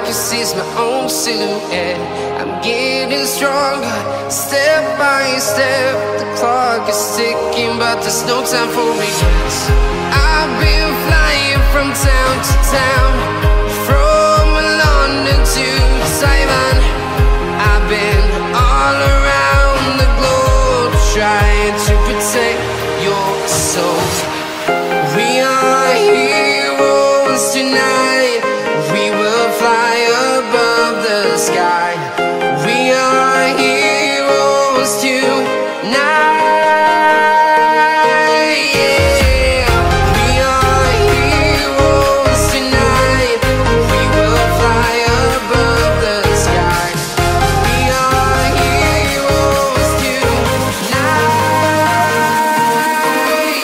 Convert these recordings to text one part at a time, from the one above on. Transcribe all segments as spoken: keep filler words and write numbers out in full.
can see my own silhouette. I'm getting stronger, step by step. The clock is ticking, but there's no time for regrets. I've been flying from town to town, from London to Taiwan. I've been all around the globe, trying to protect your soul. We are heroes tonight. We will fly above the sky. We are heroes tonight. Yeah. We are heroes tonight. We will fly above the sky. We are heroes tonight.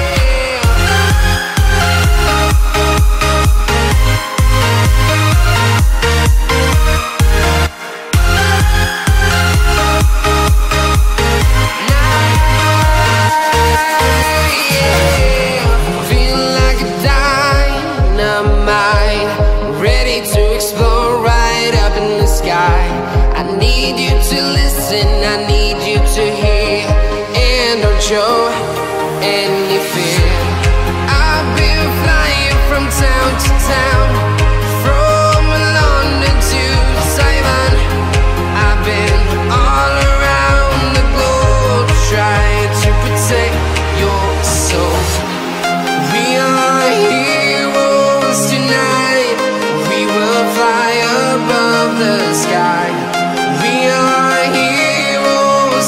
I need you to listen, I need you to hear, and don't show any fear. I've been flying from town to town, from London to Taiwan. I've been all around the globe, trying to protect your soul. We are heroes tonight. We will fly above the sky. We are heroes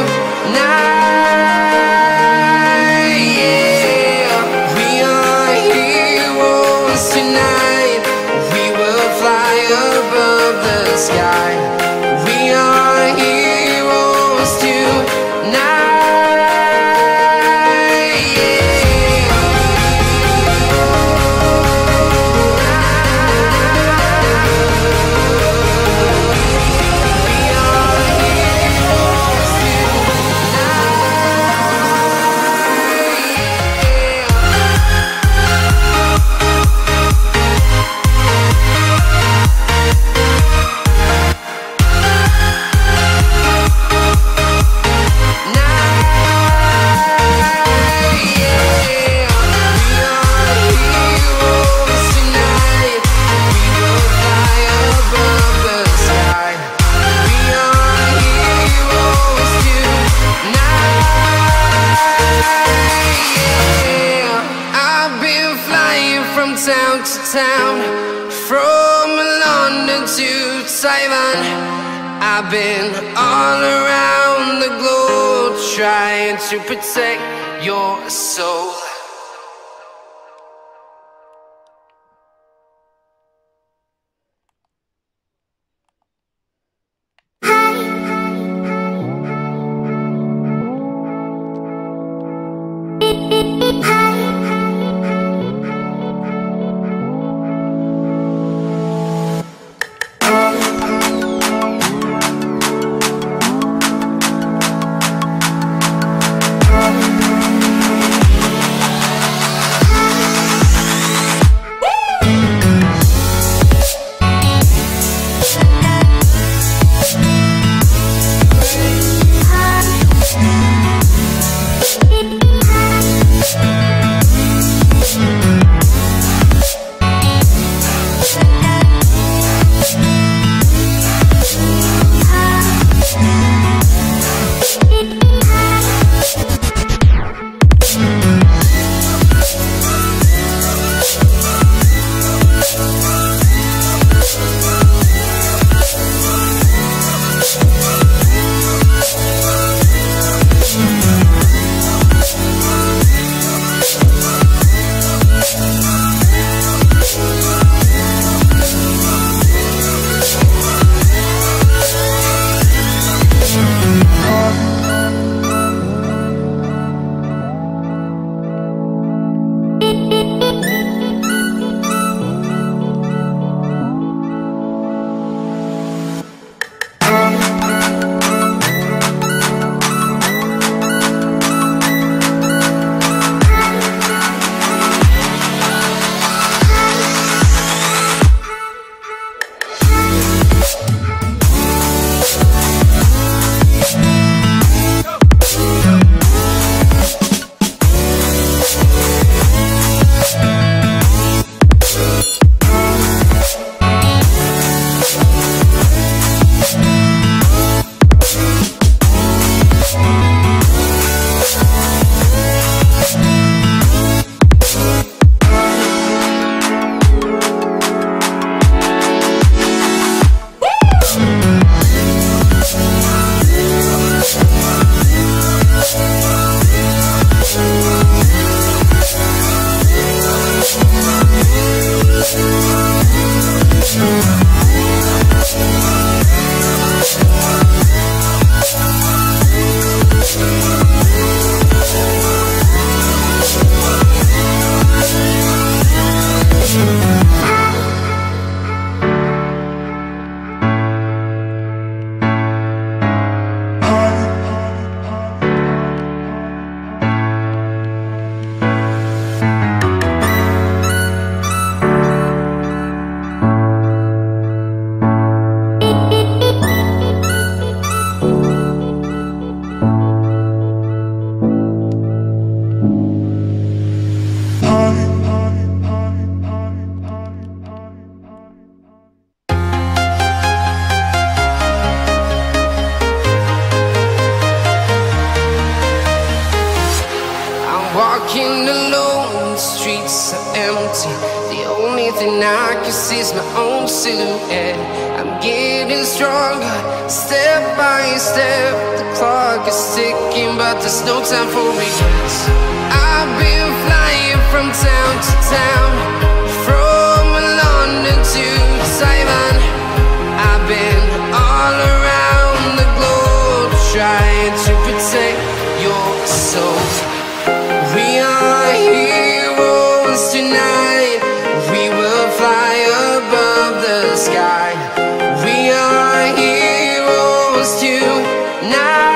tonight. Yeah. We are heroes tonight. We will fly above the sky. We are heroes tonight. Town to town, from London to Taiwan. I've been all around the globe, trying to protect your soul. sees my own silhouette. I'm getting stronger, step by step. The clock is ticking, but there's no time for regrets. I've been flying from town to town, from London to Taiwan. I've been all around the globe, trying to protect your soul. We are heroes tonight. We will fly above the sky. We are heroes tonight.